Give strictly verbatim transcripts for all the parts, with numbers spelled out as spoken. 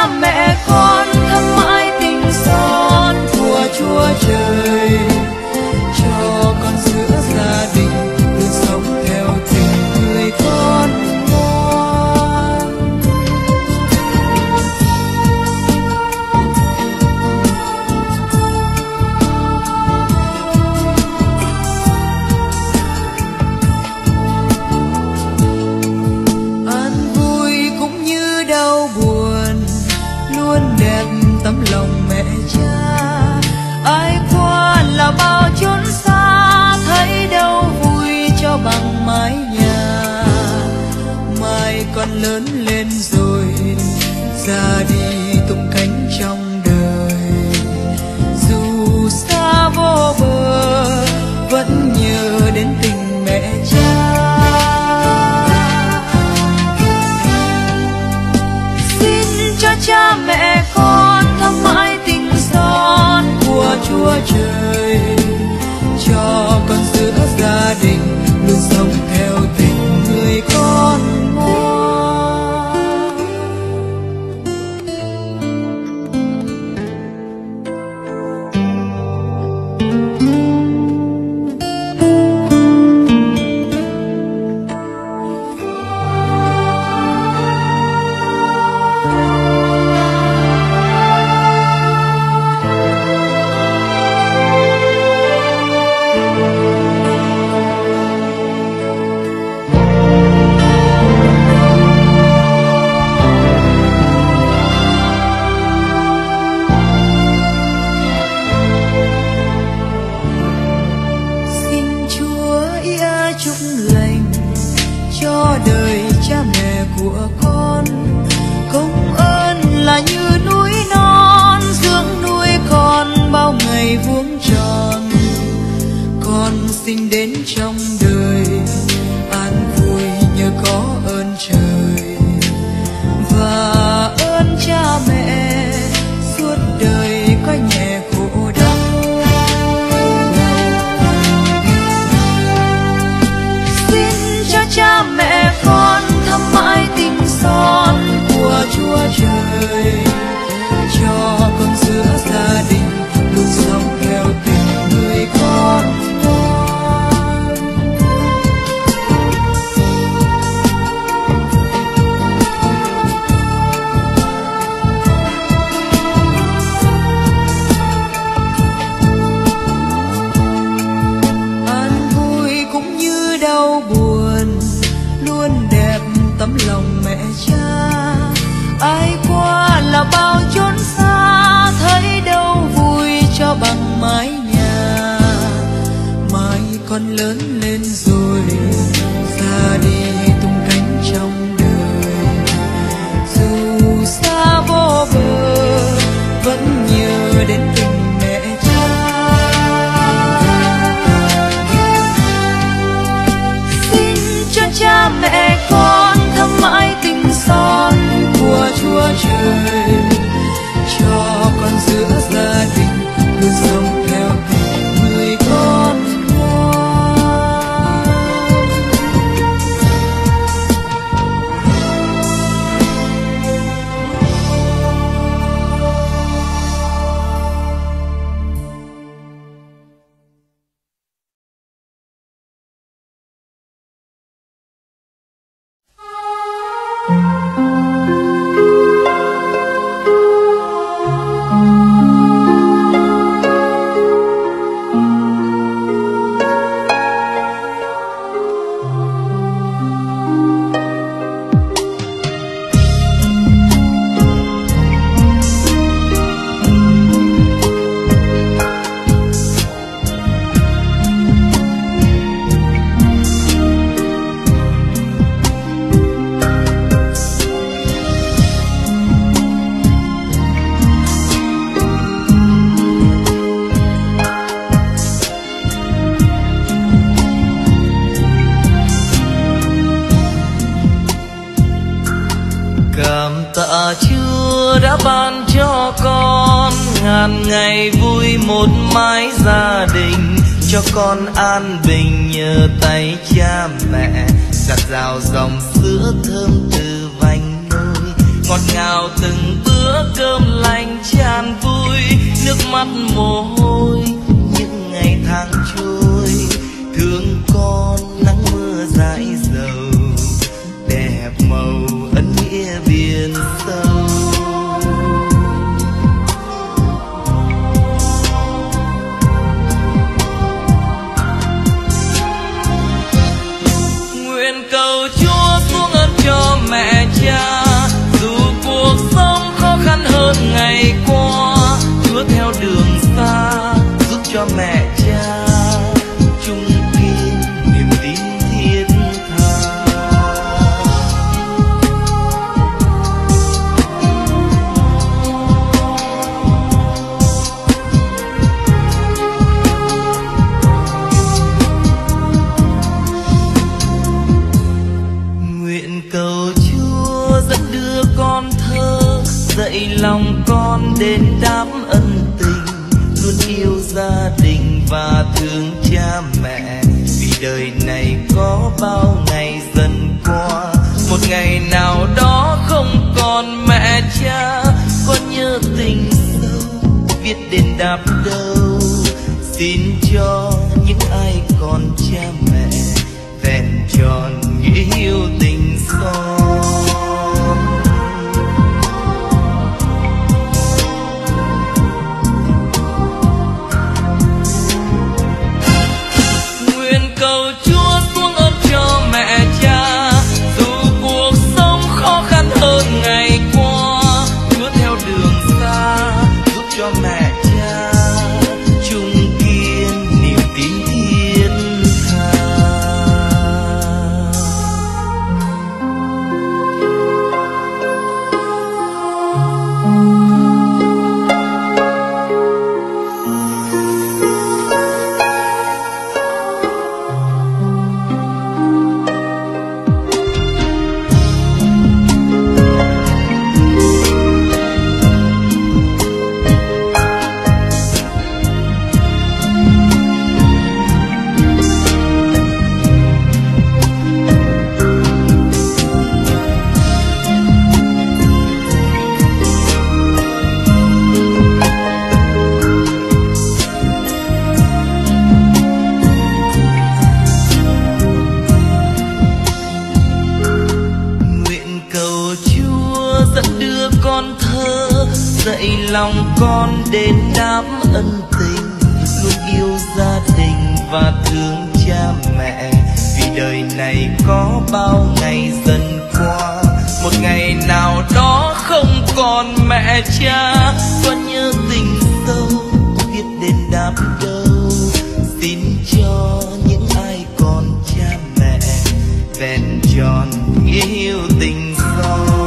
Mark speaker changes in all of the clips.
Speaker 1: cha mẹ con thắm mãi tình son của Chúa Trời, cho con giữa gia đình luôn sống theo tình người con ngoan. An vui cũng như đau buồn, luôn đẹp tấm lòng mẹ cha. Ai qua là bao chốn xa, thấy đâu vui cho bằng mái nhà. Mai con lớn lên rồi, ra đi tung cánh trong đời. Dù xa vô bờ, vẫn nhớ đến tình mẹ cha. Xin cho cha mẹ con thắm mãi tình son của Chúa Trời, cho con giữa gia đình luôn sống theo tình người con ngoan. Sinh đến trong đời an vui nhờ có ơn trời và ơn cha mẹ suốt đời có nhẹ khổ đau. Xin cho cha mẹ con thắm mãi tình son của Chúa Trời, cho con giữa gia đình luôn sống theo tình người con. Tấm lòng mẹ cha, ai qua là bao chốn xa, thấy đâu vui cho bằng mái nhà. Mai con lớn lên rồi, ra đi tung cánh trong đời. Dù xa vô bờ, vẫn nhớ đến tình mẹ cha. Xin cho cha mẹ con thắm mãi tình son của Chúa Trời, cho con giữa gia đình luôn sống theo tình người con ngoan.
Speaker 2: tạ Chúa đã ban cho con ngàn ngày vui một mái gia đình, cho con an bình nhờ tay cha mẹ, giặt rào dòng sữa thơm từ vành nôi. ngọt ngào từng bữa cơm lành tràn vui, nước mắt mồ hôi những ngày tháng trôi, thương con nắng mưa dãi dầu, đẹp màu ân nghĩa biển sâu. Nguyện cầu Chúa xuống ơn cho mẹ cha, dù cuộc sống khó khăn hơn ngày qua, Chúa theo đường xa giúp cho mẹ cha chung kiên niềm tin thiết tha. Nguyện cầu Chúa dẫn đưa con thơ, dạy lòng con đền đáp ân tình, luôn yêu gia đình và thương cha mẹ. Vì đời này có bao ngày dần qua, một ngày nào đó không còn mẹ cha, con nhớ tình sâu biết đền đáp đâu. Xin cho những ai còn cha mẹ vẹn tròn nghĩa yêu tình son. Nguyện cầu Chúa xuống ơn cho mẹ cha, dù cuộc sống khó khăn hơn ngày qua, Chúa theo đường xa giúp cho mẹ cha chung kiên niềm tin thiết tha. Dạy lòng con đền đáp ân tình, luôn yêu gia đình và thương cha mẹ. Vì đời này có bao ngày dần qua, một ngày nào đó không còn mẹ cha, con nhớ tình sâu biết đền đáp đâu. Xin cho những ai còn cha mẹ vẹn tròn nghĩa yêu tình son.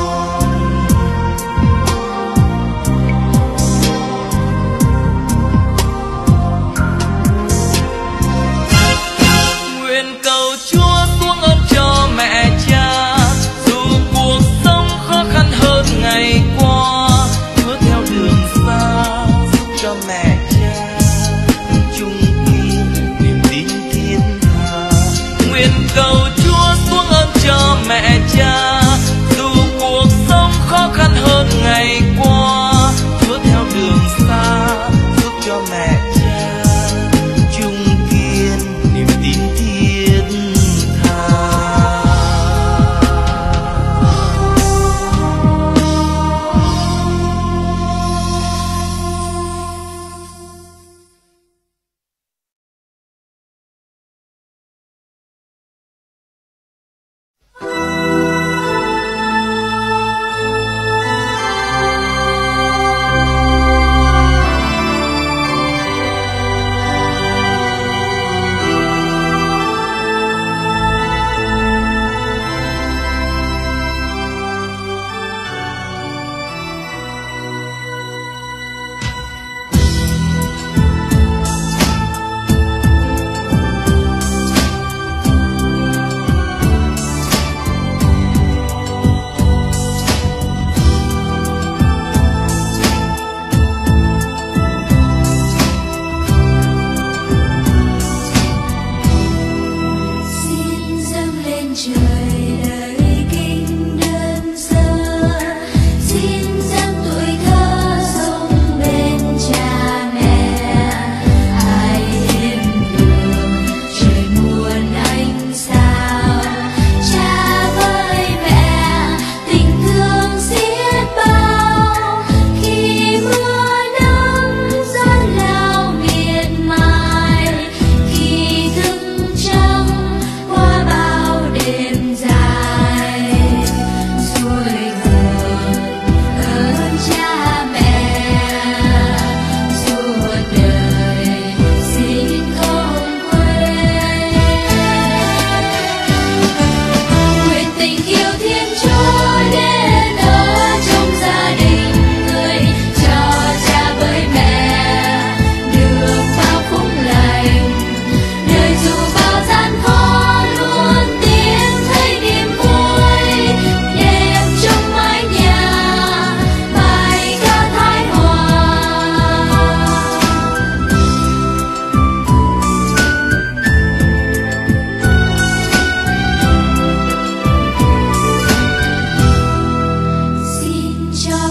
Speaker 2: Ngày qua Chúa theo đường xa giúp cho mẹ cha chung kiên niềm tin thiết tha. Nguyện cầu Chúa xuống ơn cho mẹ cha,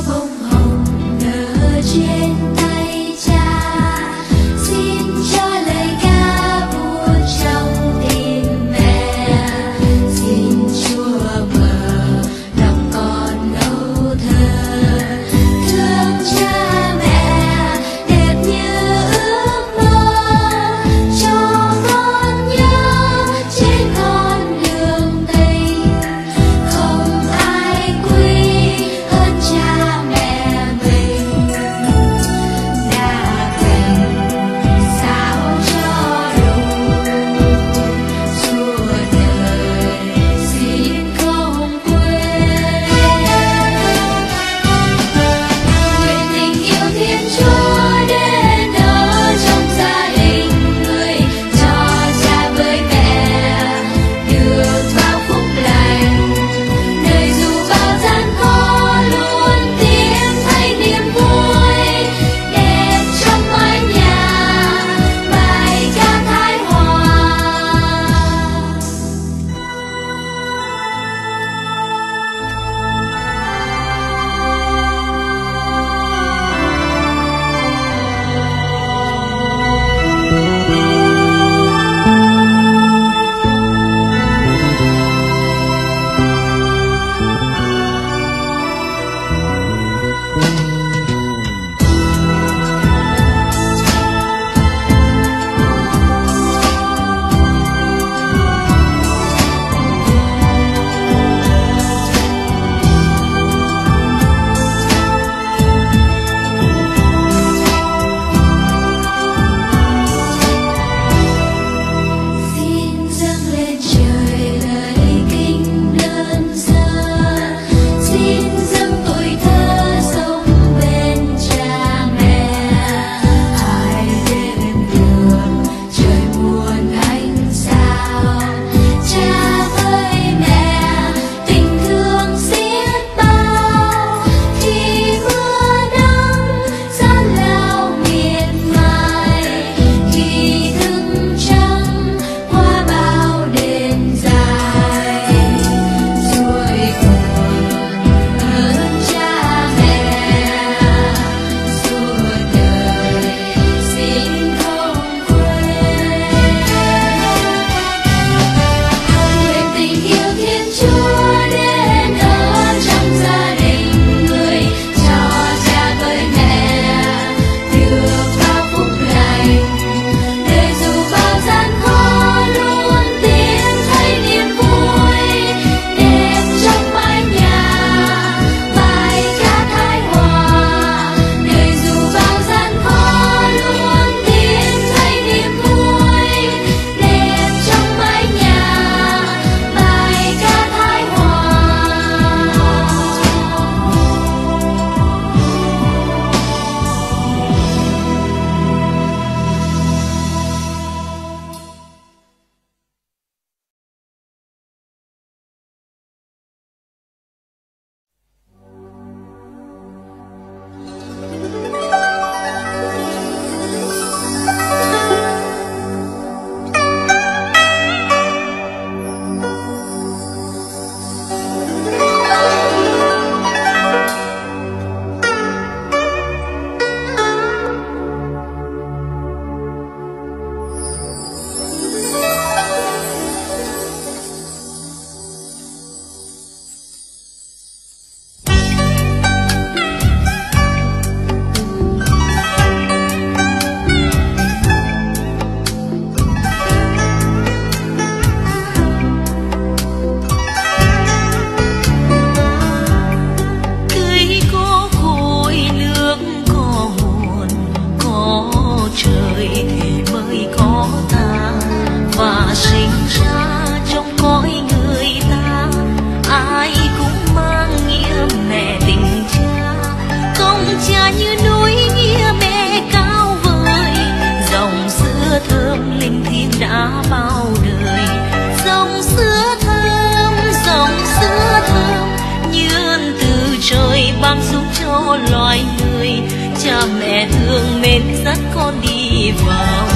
Speaker 3: loài người, cha mẹ thương mến dắt con đi vào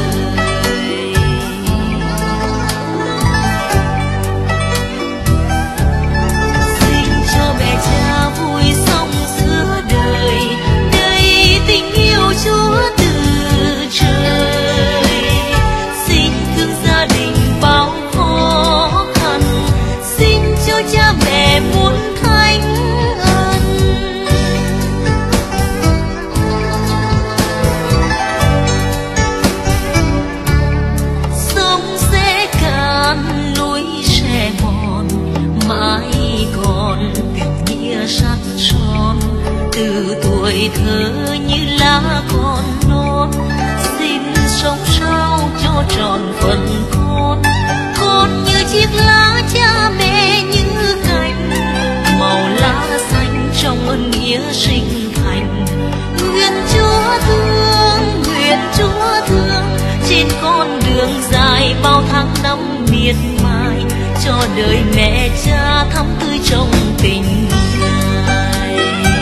Speaker 3: đời. Xin cho mẹ cha vui sống giữa từ tuổi thơ như lá còn non, xin sống sao cho tròn phận con. Con như chiếc lá, cha mẹ như cành, màu lá xanh trong ơn nghĩa sinh thành. Nguyện Chúa thương, nguyện Chúa thương, trên con đường dài bao tháng năm miệt mài, cho đời mẹ cha thắm tươi trong tình Ngài.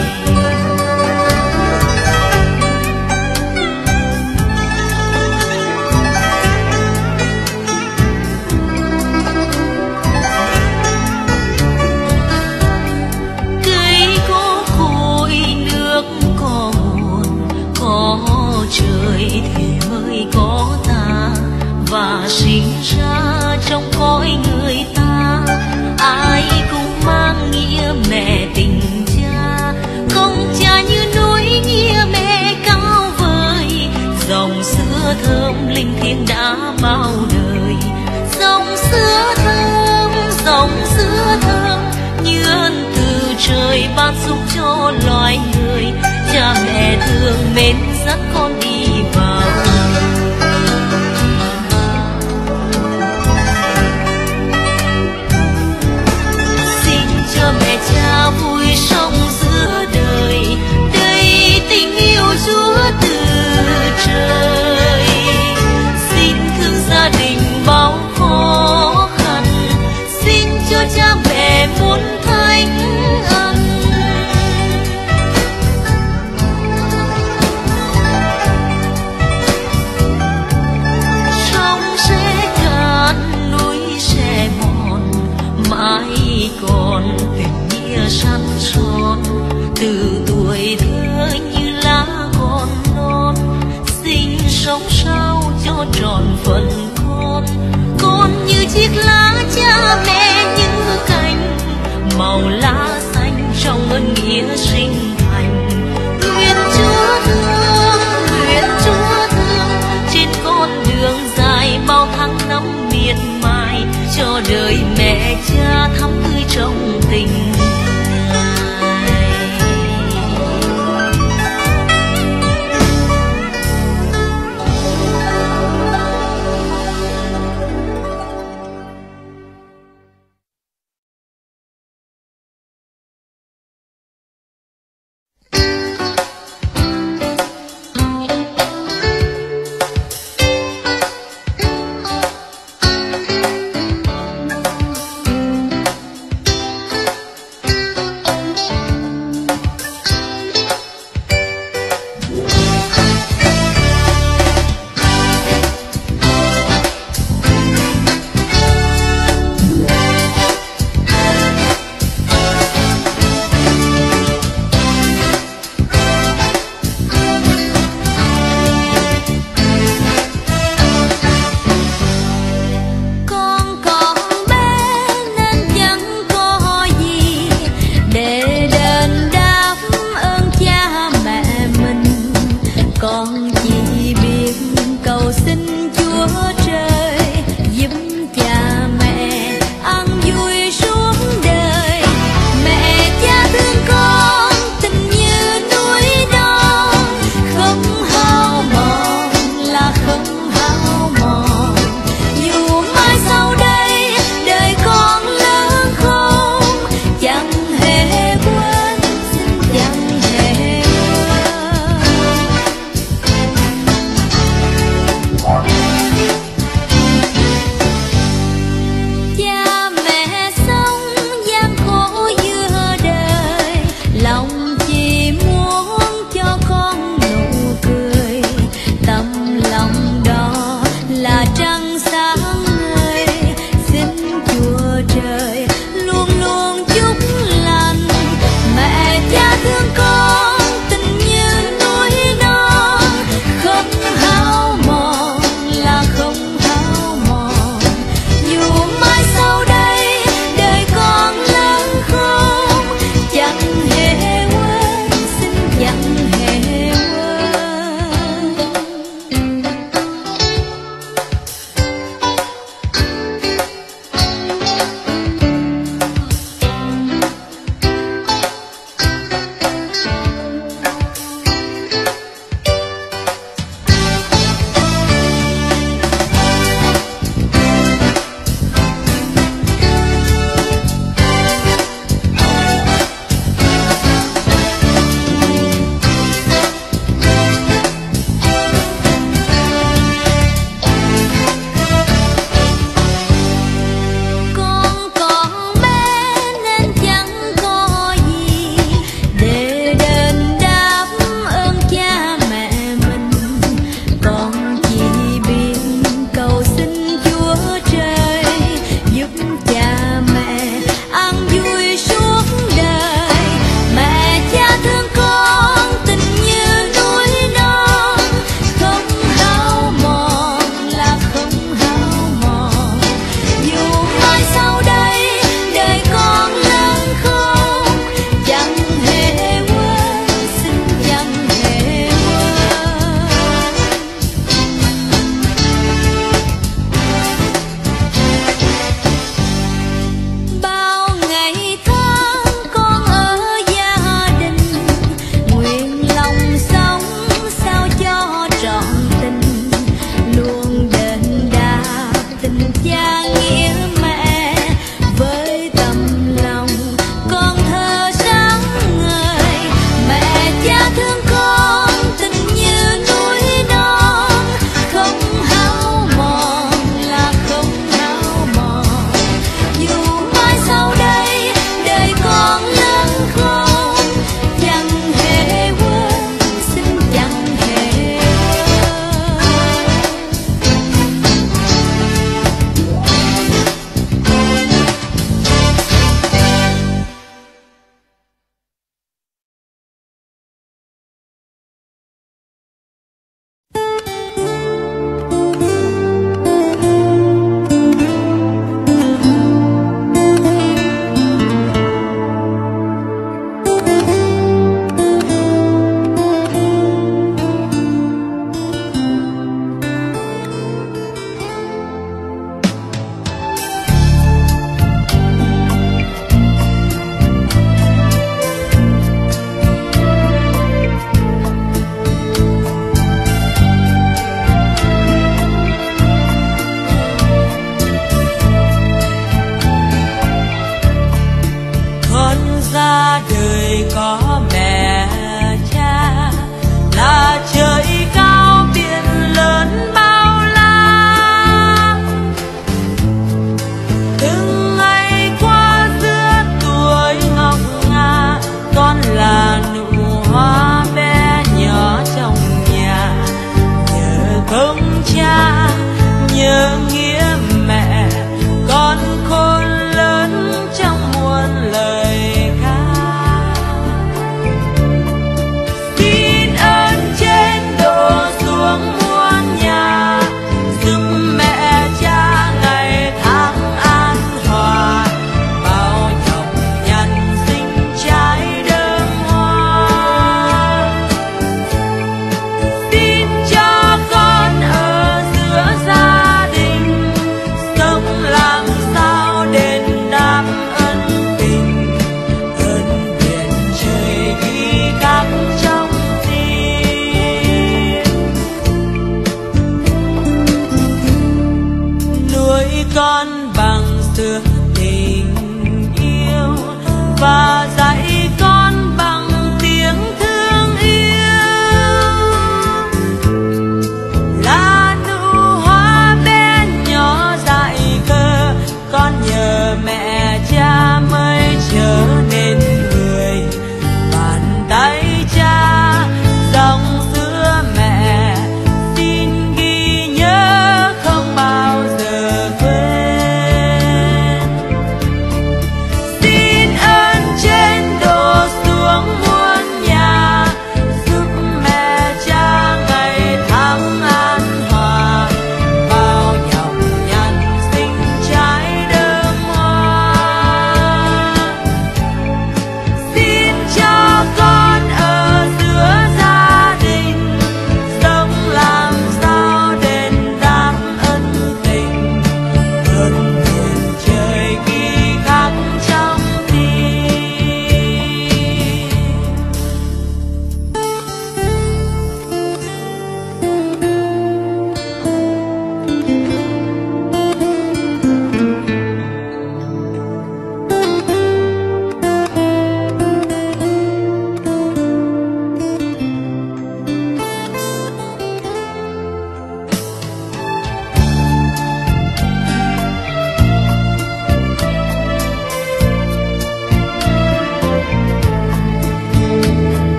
Speaker 3: Cây có khôi, nước có nguồn, có trời thì mới có ta, và sinh ra trong cõi người ta. Ai cũng mang nghĩa mẹ tình cha, công cha như núi, nghĩa mẹ cao vời. Dòng sữa thơm linh thiêng đã bao đời, dòng sữa thơm, dòng sữa thơm như ơn từ trời ban giúp cho loài người. Cha mẹ thương mến dắt con đi vào. Cho mẹ cha vui sống giữa đời, đầy tình yêu Chúa từ trời. Xin thương gia đình bao khó khăn, xin cho cha mẹ muôn thánh ân. Sông sẽ cạn, núi sẽ mòn, mãi còn tình nghĩa săn son. Từ tuổi thơ như lá còn non, xin sống sao cho tròn phận con. Con như chiếc lá, cha mẹ như cành, màu lá xanh trong ơn nghĩa sinh thành. Nguyện Chúa thương, nguyện Chúa thương, trên con đường dài bao tháng năm miệt mài, cho đời mẹ cha thắm tươi trong tình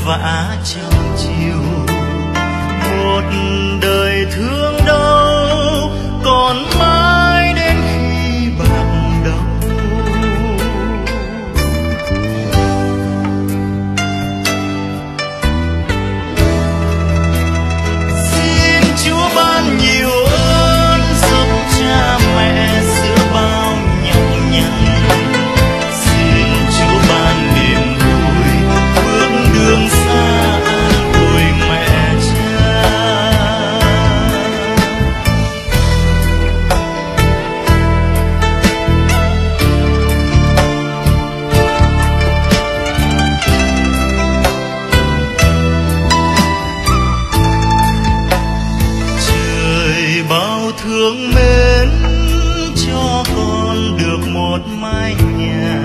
Speaker 2: vã trong chiều. Một đời thương đau còn mãi đến khi bạc đầu. Xin Chúa ban nhiều ơn giúp cha mẹ giữa bao nhọc nhằn. Xin Chúa ban niềm vui bước đường xa an ủi mẹ cha. Trời bao thương mến cho con được một mái nhà.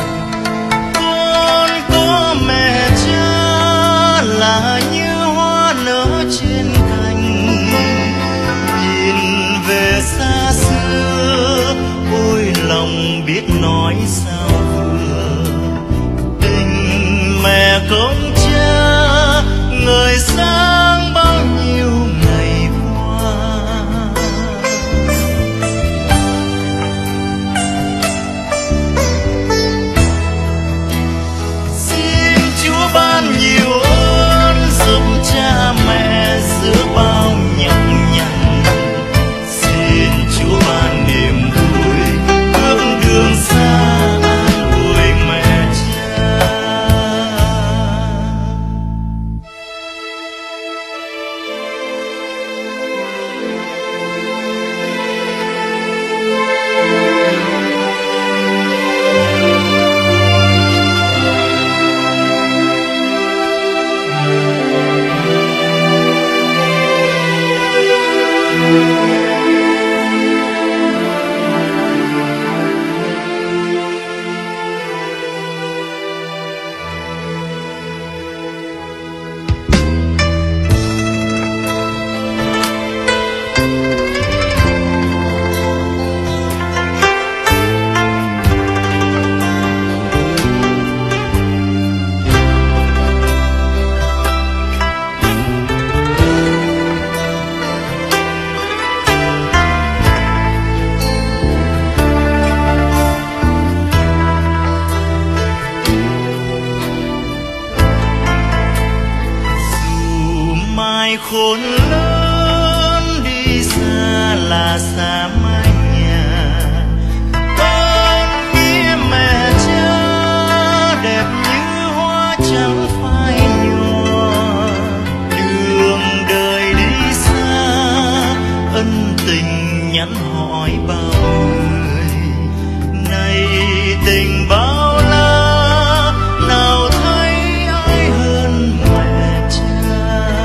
Speaker 2: Con có mẹ cha là như hoa nở trên cành. Nhìn về xa xưa ôi lòng biết nói sao vừa. Tình mẹ công cha ngời sáng bao nhiêu ngày qua. Xin Chúa ban nhiều ơn giúp cha mẹ giữa bao nhọc nhằn. Xin Chúa ban niềm vui bước đường xa an ủi mẹ cha. Khôn lớn đi xa là xa mái nhà. Con nghĩa mẹ cha đẹp như hoa trắng phai nhòa. Đường đời đi xa ân tình nhắn hỏi bao người. Này tình bao la nào thấy ai hơn mẹ cha.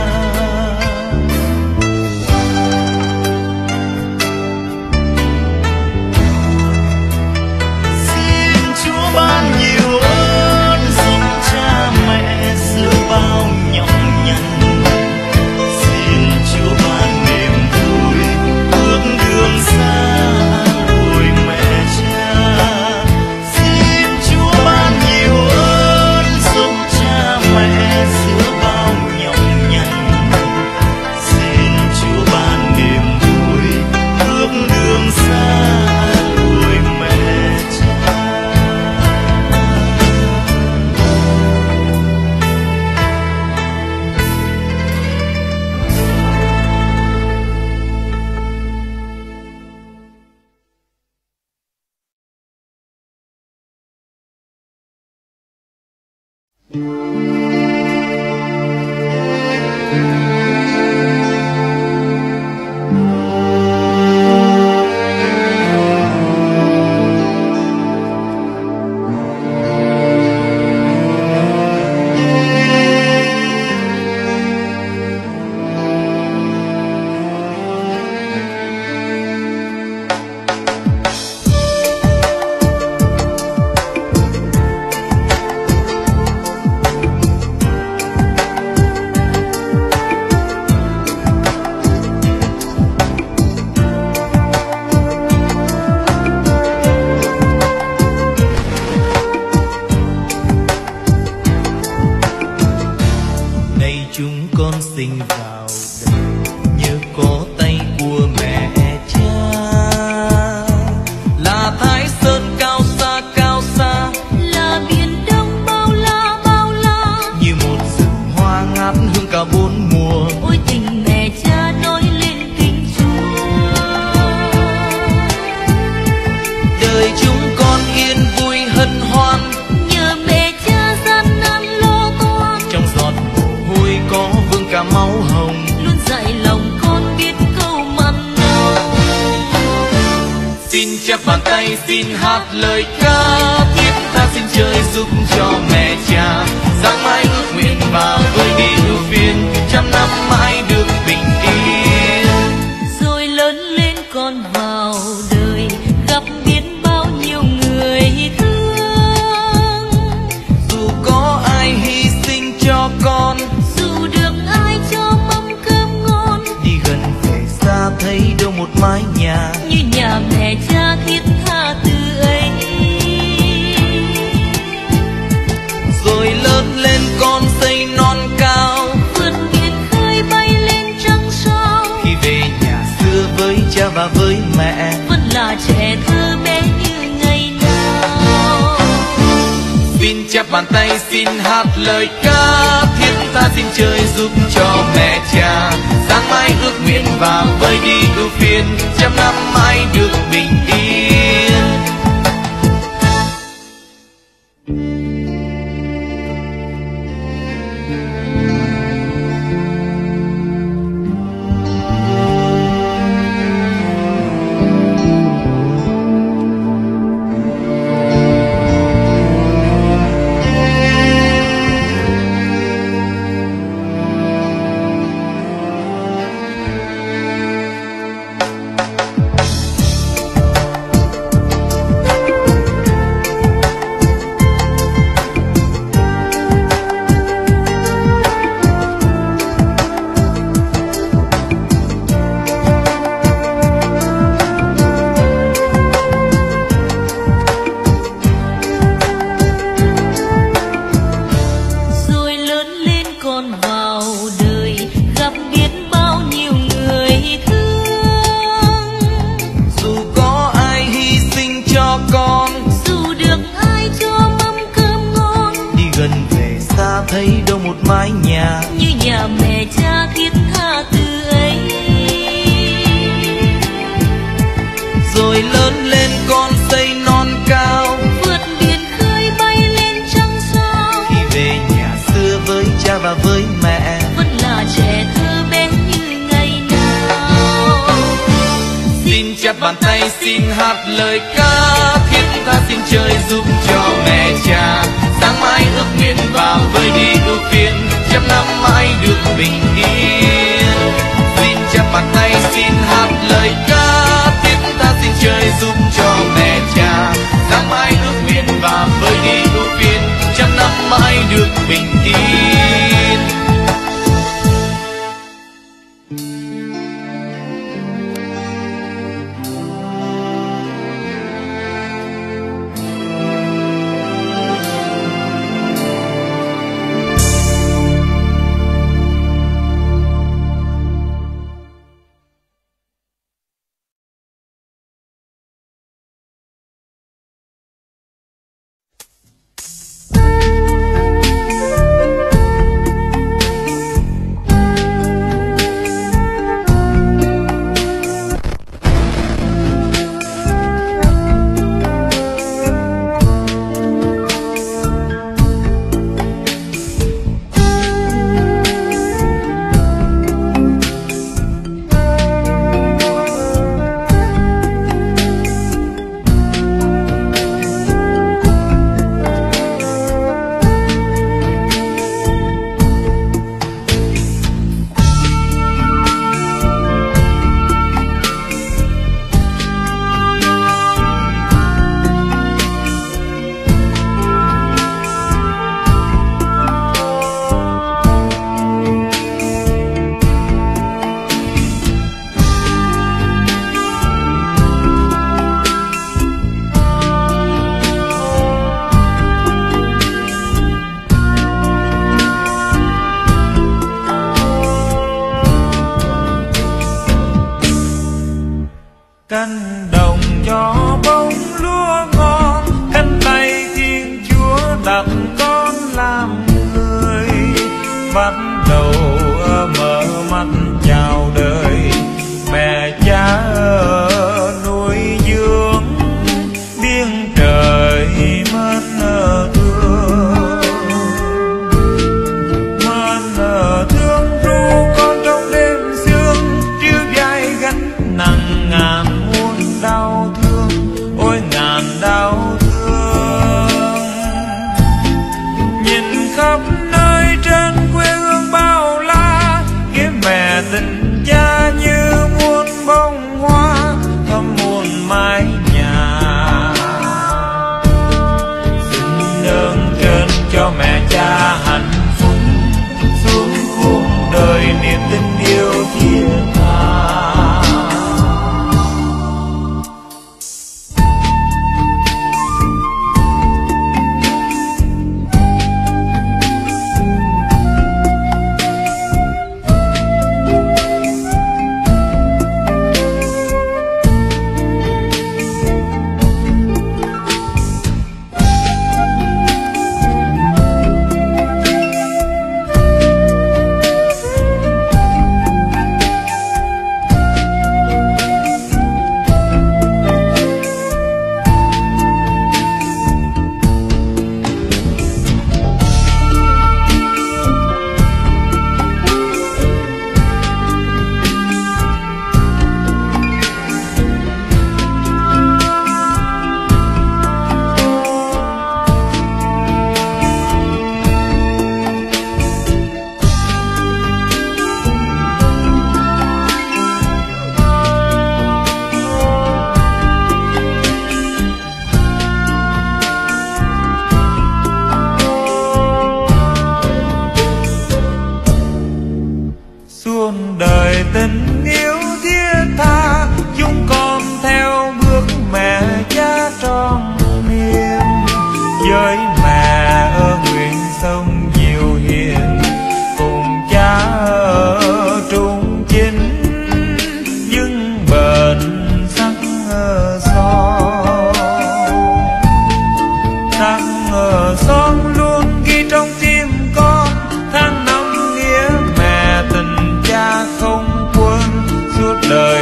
Speaker 2: Ban nhiều ơn giúp cha mẹ giữa bao nhọc nhằn. Xin Chúa ban niềm vui bước đường xa an ủi mẹ cha. Xin Chúa ban nhiều ơn giúp cha mẹ giữa bao nhọc nhằn. Xin Chúa ban niềm vui bước đường xa an ủi mẹ cha. chắp bàn tay xin hát lời ca thiết tha xin chơi giúp cho mẹ cha sáng mai ước nguyện và vơi đi ưu phiền trăm năm mãi được bình yên.
Speaker 3: Rồi lớn lên con vào đời gặp biết bao nhiêu người thương,
Speaker 2: dù có ai hy sinh cho con,
Speaker 3: dù được ai cho mâm cơm ngon,
Speaker 2: đi gần về xa thấy đâu một mái nhà
Speaker 3: như nhà mẹ cha thiết tha từ ấy.
Speaker 2: Rồi lớn lên con xây non cao,
Speaker 3: vượt biển khơi bay lên trăng sao,
Speaker 2: khi về nhà xưa với cha và với mẹ
Speaker 3: vẫn là trẻ thơ bé như ngày nào.
Speaker 2: Xin chắp bàn tay xin hát lời ca thiết tha xin chơi giúp cho mẹ cha sáng mai ước nguyện và vơi đi ưu phiền trăm năm mãi được bình yên. Thấy đâu một mái nhà
Speaker 3: như nhà mẹ cha thiết tha từ ấy.
Speaker 2: Rồi lớn lên con xây non cao,
Speaker 3: vượt biển khơi bay lên trăng sao,
Speaker 2: khi về nhà xưa với cha và với mẹ
Speaker 3: vẫn là trẻ thơ bé như ngày nào.
Speaker 2: Xin chắp bàn tay xin hát lời ca thiết tha xin chơi giúp cho mẹ cha sáng mai ước nguyện và vơi đi ưu phiền trăm năm mãi được bình yên. Xin chắp bàn tay xin hát lời ca thiết tha xin chơi giúp cho mẹ cha sáng mai ước nguyện và vơi đi ưu phiền trăm năm mãi được bình yên.
Speaker 4: cánh đồng cho bông lúa ngon, cánh tay Thiên Chúa đặt con làm người, bắt đầu mở mắt chào đời. Mẹ cha ở núi Dương biên trời mến thương, mến thương ru con trong đêm sương, triêu vai gánh nặng ngàn muôn đau thương.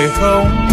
Speaker 4: không